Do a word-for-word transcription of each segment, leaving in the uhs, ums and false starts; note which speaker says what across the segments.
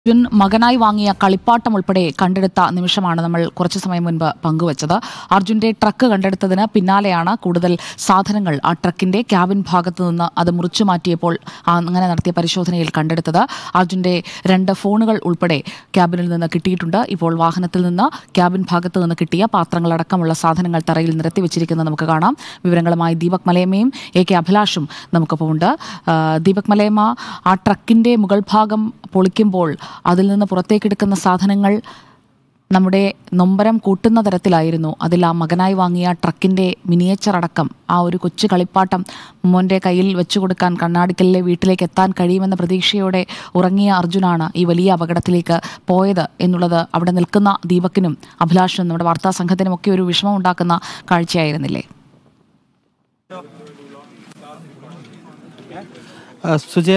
Speaker 1: അർജുൻ മകനായി വാങ്ങിയ കളിപ്പാട്ടം ഉൾപ്പെടെ കണ്ടെടുത്ത നിമിഷമാണ് നമ്മൾ കുറച്ചു സമയം മുൻപ് പങ്കുവച്ചത്. അർജുന്റെ ട്രക്ക് കണ്ടെടുത്തതിന് പിന്നാലെയാണ് കൂടുതൽ സാധനങ്ങൾ ആ ട്രക്കിന്റെ ക്യാബിൻ ഭാഗത്ത് നിന്ന് അത് മുറിച്ചു മാറ്റിയപ്പോൾ അങ്ങനെ നടത്തിയ പരിശോധനയിൽ കണ്ടെടുത്തത്. അർജുന്റെ രണ്ട് ഫോണുകൾ ഉൾപ്പെടെ ക്യാബിനിൽ നിന്ന് കിട്ടിയിട്ടുണ്ട്. ഇപ്പോൾ വാഹനത്തിൽ നിന്ന് ക്യാബിൻ ഭാഗത്ത് നിന്ന് കിട്ടിയ പാത്രങ്ങളടക്കമുള്ള സാധനങ്ങൾ തറയിൽ നിരത്തി വെച്ചിരിക്കുന്നത് നമുക്ക് കാണാം. വിവരങ്ങളുമായി ദീപക് മലയമ്മയും എ കെ അഭിലാഷും നമുക്കൊപ്പമുണ്ട്. ദീപക് മലയമ്മ, ആ ട്രക്കിന്റെ മുകൾ ഭാഗം പൊളിക്കുമ്പോൾ അതിൽ നിന്ന് പുറത്തേക്കെടുക്കുന്ന സാധനങ്ങൾ നമ്മുടെ നൊമ്പരം കൂട്ടുന്ന തരത്തിലായിരുന്നു. അതിൽ ആ മകനായി വാങ്ങിയ ട്രക്കിന്റെ മിനിയേച്ചർ അടക്കം ആ ഒരു കൊച്ചു കളിപ്പാട്ടം മോൻ്റെ കയ്യിൽ വെച്ചു കൊടുക്കാൻ കണ്ണാടിക്കലിലെ വീട്ടിലേക്ക് എത്താൻ കഴിയുമെന്ന പ്രതീക്ഷയോടെ ഉറങ്ങിയ അർജുനാണ് ഈ വലിയ അപകടത്തിലേക്ക് പോയത് എന്നുള്ളത് അവിടെ നിൽക്കുന്ന ദീപക്കിനും അഭിലാഷിനും നമ്മുടെ വാർത്താ സംഘത്തിനും ഒക്കെ ഒരു വിഷമം ഉണ്ടാക്കുന്ന കാഴ്ചയായിരുന്നില്ലേ?
Speaker 2: സുജയ,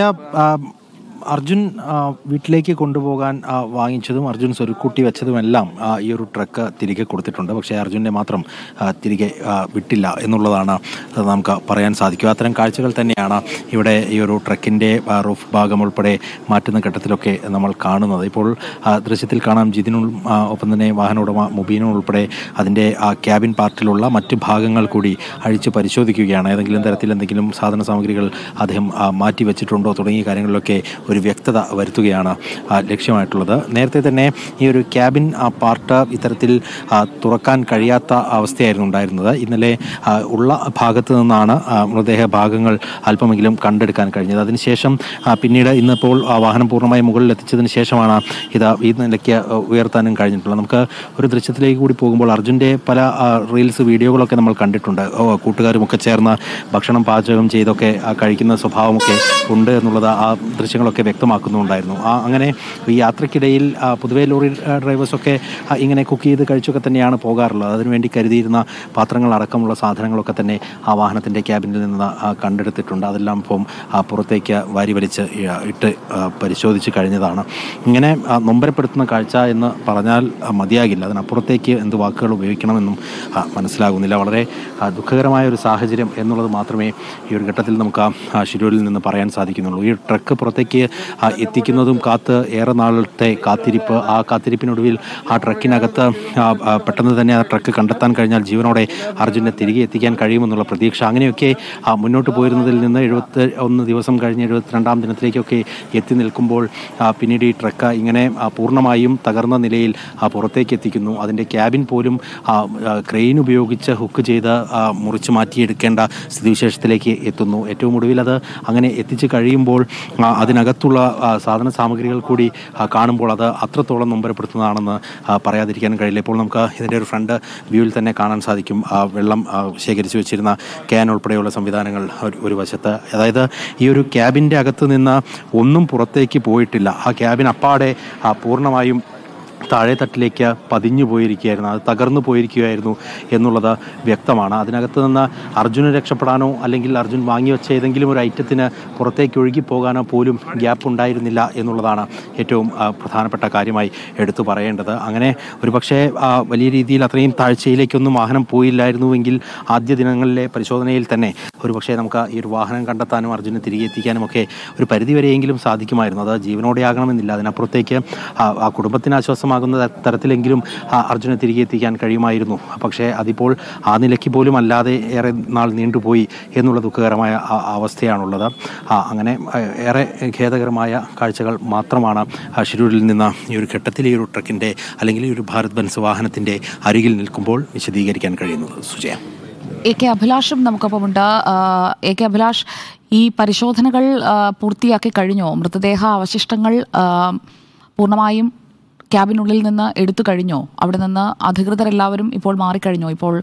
Speaker 2: അർജുൻ വീട്ടിലേക്ക് കൊണ്ടുപോകാൻ വാങ്ങിച്ചതും അർജുൻ സ്വരുക്കൂട്ടി വെച്ചതുമെല്ലാം ഈ ഒരു ട്രക്ക് തിരികെ കൊടുത്തിട്ടുണ്ട്. പക്ഷേ അർജുനെ മാത്രം തിരികെ വിട്ടില്ല എന്നുള്ളതാണ് നമുക്ക് പറയാൻ സാധിക്കുക. അത്തരം കാഴ്ചകൾ തന്നെയാണ് ഇവിടെ ഈ ഒരു ട്രക്കിൻ്റെ റൂഫ് ഭാഗം ഉൾപ്പെടെ മാറ്റുന്ന ഘട്ടത്തിലൊക്കെ നമ്മൾ കാണുന്നത്. ഇപ്പോൾ ദൃശ്യത്തിൽ കാണാം ജിതിനും ഒപ്പം തന്നെ വാഹന ഉടമ മുബീനും ഉൾപ്പെടെ അതിൻ്റെ ആ ക്യാബിൻ പാർട്ടിലുള്ള മറ്റ് ഭാഗങ്ങൾ കൂടി അഴിച്ച് പരിശോധിക്കുകയാണ്. ഏതെങ്കിലും തരത്തിൽ എന്തെങ്കിലും സാധന സാമഗ്രികൾ അദ്ദേഹം മാറ്റി വെച്ചിട്ടുണ്ടോ തുടങ്ങിയ കാര്യങ്ങളിലൊക്കെ ഒരു വ്യക്തത വരുത്തുകയാണ് ലക്ഷ്യമായിട്ടുള്ളത്. നേരത്തെ തന്നെ ഈ ഒരു ക്യാബിൻ പാർട്ട് ഇത്തരത്തിൽ തുറക്കാൻ കഴിയാത്ത അവസ്ഥയായിരുന്നു ഉണ്ടായിരുന്നത്. ഇന്നലെ ഉള്ള ഭാഗത്ത് നിന്നാണ് മൃതദേഹ ഭാഗങ്ങൾ അല്പമെങ്കിലും കണ്ടെടുക്കാൻ കഴിഞ്ഞത്. അതിനുശേഷം പിന്നീട് ഇന്നിപ്പോൾ വാഹനം പൂർണ്ണമായി മുകളിൽ എത്തിച്ചതിന് ശേഷമാണ് ഇത് ഈ നിലയ്ക്ക് ഉയർത്താനും കഴിഞ്ഞിട്ടുള്ളത്. നമുക്ക് ഒരു ദൃശ്യത്തിലേക്ക് കൂടി പോകുമ്പോൾ അർജുൻ്റെ പല റീൽസ് വീഡിയോകളൊക്കെ നമ്മൾ കണ്ടിട്ടുണ്ട്. കൂട്ടുകാരുമൊക്കെ ചേർന്ന് ഭക്ഷണം പാചകം ചെയ്തൊക്കെ കഴിക്കുന്ന സ്വഭാവമൊക്കെ ഉണ്ട് എന്നുള്ളത് ആ ദൃശ്യങ്ങളൊക്കെ വ്യക്തമാക്കുന്നുണ്ടായിരുന്നു. ആ അങ്ങനെ ഈ യാത്രക്കിടയിൽ പൊതുവെ ലോറി ഡ്രൈവേഴ്സൊക്കെ ഇങ്ങനെ കുക്ക് ചെയ്ത് കഴിച്ചൊക്കെ തന്നെയാണ് പോകാറുള്ളത്. അതിനുവേണ്ടി കരുതിയിരുന്ന പാത്രങ്ങളടക്കമുള്ള സാധനങ്ങളൊക്കെ തന്നെ ആ വാഹനത്തിൻ്റെ ക്യാബിനിൽ നിന്ന് കണ്ടെടുത്തിട്ടുണ്ട്. അതെല്ലാം ഇപ്പം പുറത്തേക്ക് വാരി വലിച്ച് ഇട്ട് പരിശോധിച്ച് കഴിഞ്ഞതാണ്. ഇങ്ങനെ നൊമ്പരപ്പെടുത്തുന്ന കാഴ്ച എന്ന് പറഞ്ഞാൽ മതിയാകില്ല. അതിനപ്പുറത്തേക്ക് എന്ത് വാക്കുകൾ ഉപയോഗിക്കണമെന്നും മനസ്സിലാകുന്നില്ല. വളരെ ദുഃഖകരമായ ഒരു സാഹചര്യം എന്നുള്ളത് മാത്രമേ ഈ ഒരു ഘട്ടത്തിൽ നമുക്ക് ആ ഷിരൂരിൽ നിന്ന് പറയാൻ സാധിക്കുന്നുള്ളൂ. ഈ ട്രക്ക് പുറത്തേക്ക് എത്തിക്കുന്നതും കാത്ത് ഏറെ നാളത്തെ കാത്തിരിപ്പ്, ആ കാത്തിരിപ്പിനൊടുവിൽ ആ ട്രക്കിനകത്ത് പെട്ടെന്ന് തന്നെ ആ ട്രക്ക് കണ്ടെത്താൻ കഴിഞ്ഞാൽ ജീവനോടെ അർജുനെ തിരികെ എത്തിക്കാൻ കഴിയുമെന്നുള്ള പ്രതീക്ഷ, അങ്ങനെയൊക്കെ മുന്നോട്ട് പോയിരുന്നതിൽ നിന്ന് എഴുപത്തി ഒന്ന് ദിവസം കഴിഞ്ഞ് എഴുപത്തിരണ്ടാം ദിനത്തിലേക്കൊക്കെ എത്തി നിൽക്കുമ്പോൾ പിന്നീട് ഈ ട്രക്ക് ഇങ്ങനെ പൂർണ്ണമായും തകർന്ന നിലയിൽ പുറത്തേക്ക് എത്തിക്കുന്നു. അതിൻ്റെ ക്യാബിൻ പോലും ക്രെയിൻ ഉപയോഗിച്ച് ഹുക്ക് ചെയ്ത് മുറിച്ച് മാറ്റിയെടുക്കേണ്ട സ്ഥിതിവിശേഷത്തിലേക്ക് എത്തുന്നു. ഏറ്റവും ഒടുവിൽ അത് അങ്ങനെ എത്തിച്ച് കഴിയുമ്പോൾ അതിനകത്തുള്ള സാധന സാമഗ്രികൾ കൂടി കാണുമ്പോൾ അത് അത്രത്തോളം നൊമ്പരപ്പെടുത്തുന്നതാണെന്ന് പറയാതിരിക്കാൻ കഴിയില്ല. ഇപ്പോൾ നമുക്ക് ഇതിൻ്റെ ഒരു ഫ്രണ്ട് വ്യൂവിൽ തന്നെ കാണാൻ സാധിക്കും വെള്ളം ശേഖരിച്ചു വെച്ചിരുന്ന ക്യാൻ ഉൾപ്പെടെയുള്ള സംവിധാനങ്ങൾ ഒരു വശത്ത്. അതായത് ഈ ഒരു ക്യാബിൻ്റെ അകത്ത് നിന്ന് ഒന്നും പുറത്തേക്ക് പോയിട്ടില്ല. ആ ക്യാബിൻ അപ്പാടെ പൂർണ്ണമായും താഴെ തട്ടിലേക്ക് പതിഞ്ഞു പോയിരിക്കുകയായിരുന്നു, അത് തകർന്നു പോയിരിക്കുകയായിരുന്നു എന്നുള്ളത് വ്യക്തമാണ്. അതിനകത്ത് നിന്ന് അർജുന് രക്ഷപ്പെടാനോ അല്ലെങ്കിൽ അർജുൻ വാങ്ങി വെച്ച ഏതെങ്കിലും ഒരു ഐറ്റത്തിന് പുറത്തേക്ക് ഒഴുകിപ്പോകാനോ പോലും ഗ്യാപ്പ് ഉണ്ടായിരുന്നില്ല എന്നുള്ളതാണ് ഏറ്റവും പ്രധാനപ്പെട്ട കാര്യമായി എടുത്തു പറയേണ്ടത്. അങ്ങനെ ഒരു പക്ഷേ വലിയ രീതിയിൽ അത്രയും താഴ്ചയിലേക്കൊന്നും വാഹനം പോയില്ലായിരുന്നുവെങ്കിൽ ആദ്യ ദിനങ്ങളിലെ പരിശോധനയിൽ തന്നെ ഒരു പക്ഷേ നമുക്ക് ഈ ഒരു വാഹനം കണ്ടെത്താനും അർജുനെ തിരികെ എത്തിക്കാനും ഒക്കെ ഒരു പരിധിവരെയെങ്കിലും സാധിക്കുമായിരുന്നു. അത് ജീവനോടെ ആകണമെന്നില്ല. അതിനപ്പുറത്തേക്ക് ആ കുടുംബത്തിന് ആശ്വാസമാകുന്ന തരത്തിലെങ്കിലും അർജുനെ തിരികെ എത്തിക്കാൻ കഴിയുമായിരുന്നു. പക്ഷേ അതിപ്പോൾ ആ നിലയ്ക്ക് പോലും അല്ലാതെ ഏറെ നാൾ നീണ്ടുപോയി എന്നുള്ള ദുഃഖകരമായ അവസ്ഥയാണുള്ളത്. അങ്ങനെ ഏറെ ഖേദകരമായ കാഴ്ചകൾ മാത്രമാണ് ഷിരൂരിൽ നിന്ന് ഈ ഒരു ഘട്ടത്തിൽ ഈ ഒരു ട്രക്കിൻ്റെ അല്ലെങ്കിൽ ഈ ഒരു ഭാരത് ബൻസ് വാഹനത്തിൻ്റെ അരികിൽ നിൽക്കുമ്പോൾ വിശദീകരിക്കാൻ കഴിയുന്നത്. സുജയ,
Speaker 1: എ കെ അഭിലാഷും നമുക്കൊപ്പമുണ്ട്. എ കെ അഭിലാഷ്, ഈ പരിശോധനകൾ പൂർത്തിയാക്കി കഴിഞ്ഞോ? മൃതദേഹ അവശിഷ്ടങ്ങൾ പൂർണ്ണമായും ക്യാബിനുള്ളിൽ നിന്ന് എടുത്തു കഴിഞ്ഞോ? അവിടെ നിന്ന് അധികൃതരെല്ലാവരും ഇപ്പോൾ മാറിക്കഴിഞ്ഞോ? ഇപ്പോൾ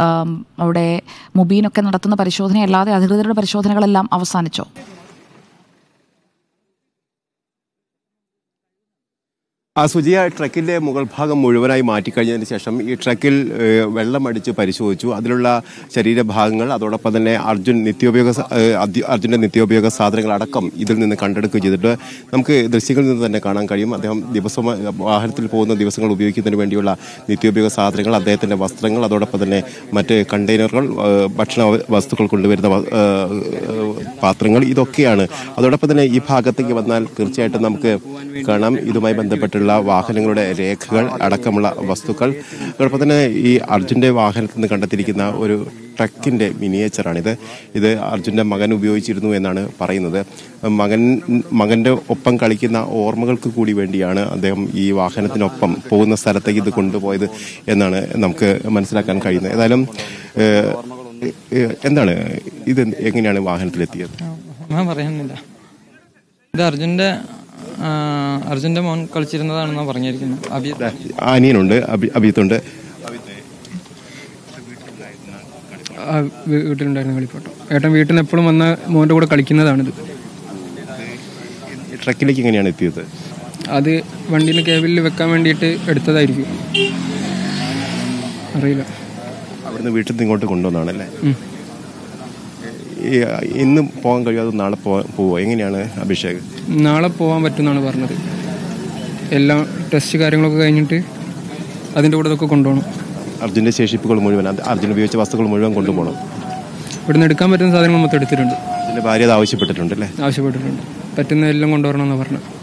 Speaker 1: അവിടെ മുബീനൊക്കെ നടത്തുന്ന പരിശോധനയല്ലാതെ അധികൃതരുടെ പരിശോധനകളെല്ലാം അവസാനിച്ചോ?
Speaker 3: ആ സുജിയ, ട്രക്കിൻ്റെ മുകൾ ഭാഗം മുഴുവനായി മാറ്റിക്കഴിഞ്ഞതിന് ശേഷം ഈ ട്രക്കിൽ വെള്ളമടിച്ച് പരിശോധിച്ചു. അതിലുള്ള ശരീരഭാഗങ്ങൾ, അതോടൊപ്പം തന്നെ അർജുൻ നിത്യോപയോഗ അർജുൻ്റെ നിത്യോപയോഗ സാധനങ്ങൾ അടക്കം ഇതിൽ നിന്ന് കണ്ടെടുക്കുകയും ചെയ്തിട്ട് നമുക്ക് ദൃശ്യങ്ങളിൽ നിന്ന് തന്നെ കാണാൻ കഴിയും. അദ്ദേഹം ദിവസം വാഹനത്തിൽ പോകുന്ന ദിവസങ്ങൾ ഉപയോഗിക്കുന്നതിന് വേണ്ടിയുള്ള നിത്യോപയോഗ സാധനങ്ങൾ, അദ്ദേഹത്തിൻ്റെ വസ്ത്രങ്ങൾ, അതോടൊപ്പം തന്നെ മറ്റ് കണ്ടെയ്നറുകൾ, ഭക്ഷണ വസ്തുക്കൾ കൊണ്ടുവരുന്ന പാത്രങ്ങൾ, ഇതൊക്കെയാണ്. അതോടൊപ്പം തന്നെ ഈ ഭാഗത്തേക്ക് വന്നാൽ തീർച്ചയായിട്ടും നമുക്ക് കാണാം ഇതുമായി ബന്ധപ്പെട്ടുള്ള വാഹനങ്ങളുടെ രേഖകൾ അടക്കമുള്ള വസ്തുക്കൾ. അതോടൊപ്പം തന്നെ ഈ അർജുൻ്റെ വാഹനത്തിൽ നിന്ന് കണ്ടെത്തിയിരിക്കുന്ന ഒരു ട്രക്കിൻ്റെ മിനിയേച്ചറാണിത്. ഇത് അർജുൻ്റെ മകൻ ഉപയോഗിച്ചിരുന്നു എന്നാണ് പറയുന്നത്. മകൻ മകൻ്റെ ഒപ്പം കളിക്കുന്ന ഓർമ്മകൾക്ക് കൂടി വേണ്ടിയാണ് അദ്ദേഹം ഈ വാഹനത്തിനൊപ്പം പോകുന്ന സ്ഥലത്തേക്ക് ഇത് കൊണ്ടുപോയത് എന്നാണ് നമുക്ക് മനസ്സിലാക്കാൻ കഴിയുന്നത്. ഏതായാലും എന്താണ് ഇത്, എങ്ങനെയാണ് വാഹനത്തിലെത്തിയത്?
Speaker 4: ഞാൻ പറയുന്നില്ല. ഇത് അർജുൻ്റെ അർജുൻ്റെ മോൻ കളിച്ചിരുന്നതാണെന്നാണ് പറഞ്ഞിരിക്കുന്നത്.
Speaker 3: അനിയനുണ്ട്, അഭിയത്തുണ്ട്.
Speaker 4: വീട്ടിലുണ്ടായിരുന്നു കളിപ്പാട്ടം. ഏട്ടൻ വീട്ടിൽ നിന്ന് എപ്പോഴും വന്ന മോൻ്റെ കൂടെ കളിക്കുന്നതാണിത്.
Speaker 3: ട്രക്കിലേക്ക് എങ്ങനെയാണ് എത്തിയത്?
Speaker 4: അത് വണ്ടിയിൽ കേബിളിൽ വെക്കാൻ വേണ്ടിയിട്ട് എടുത്തതായിരിക്കും, അറിയില്ല.
Speaker 3: അവിടുന്ന് വീട്ടിൽ നിന്ന് ഇങ്ങോട്ട് കൊണ്ടുവന്നാണല്ലേ? ഇന്ന് പോകാൻ കഴിയാതെ നാളെ പോവോ? എങ്ങനെയാണ് അഭിഷേക്?
Speaker 4: നാളെ പോകാൻ പറ്റുമെന്നാണ് പറഞ്ഞത്. എല്ലാം ടെസ്റ്റ് കാര്യങ്ങളൊക്കെ കഴിഞ്ഞിട്ട് അതിൻ്റെ കൂടെ ഇതൊക്കെ കൊണ്ടുപോകണം.
Speaker 3: അർജുൻ്റെ ശേഷിപ്പുകൾ മുഴുവൻ, അർജുൻ ഉപയോഗിച്ച വസ്തുക്കൾ മുഴുവൻ കൊണ്ടുപോകണം.
Speaker 4: ഇവിടുന്ന് എടുക്കാൻ പറ്റുന്ന സാധനങ്ങൾ മൊത്തം എടുത്തിട്ടുണ്ട്.
Speaker 3: അതിൻ്റെ ഭാര്യ അത് ആവശ്യപ്പെട്ടിട്ടുണ്ട് അല്ലേ?
Speaker 4: ആവശ്യപ്പെട്ടിട്ടുണ്ട്. പറ്റുന്ന എല്ലാം കൊണ്ടുവരണമെന്ന് പറഞ്ഞു.